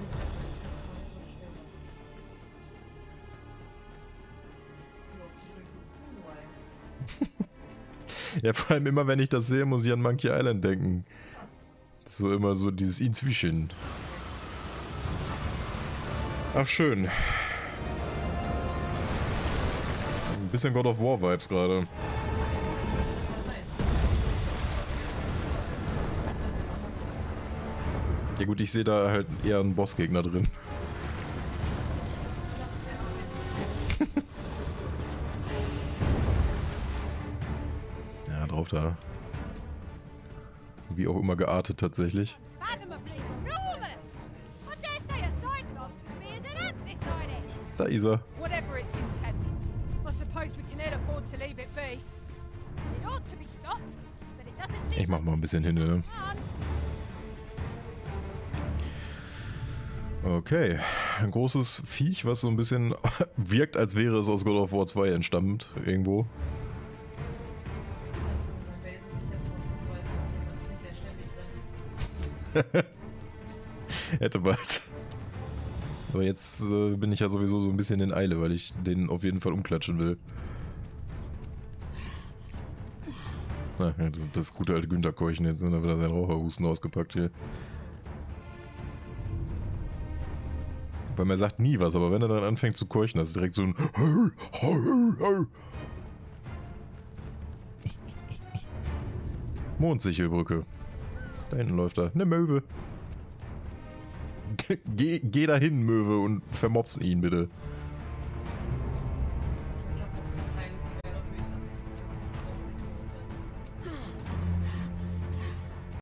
Ja, vor allem immer, wenn ich das sehe, muss ich an Monkey Island denken. Das ist so immer so dieses Inzwischen. Ach, schön. Ein bisschen God of War Vibes gerade. Ja gut, ich sehe da halt eher einen Bossgegner drin. Ja, drauf da. Wie auch immer geartet tatsächlich. Da ist er. Ich mach mal ein bisschen hin, ne? Okay, ein großes Viech, was so ein bisschen wirkt, als wäre es aus God of War zwei entstammt, irgendwo. Hätte bald. Aber jetzt äh, bin ich ja sowieso so ein bisschen in Eile, weil ich den auf jeden Fall umklatschen will. Na, ja, das, das gute alte Günther-Keuchen, jetzt hat er wieder seinen Raucherhusten ausgepackt hier. Weil man sagt nie was, aber wenn er dann anfängt zu keuchen, das ist direkt so ein Mondsichelbrücke. Da hinten läuft er. Eine Möwe. Geh, geh dahin, Möwe, und vermopsen ihn bitte.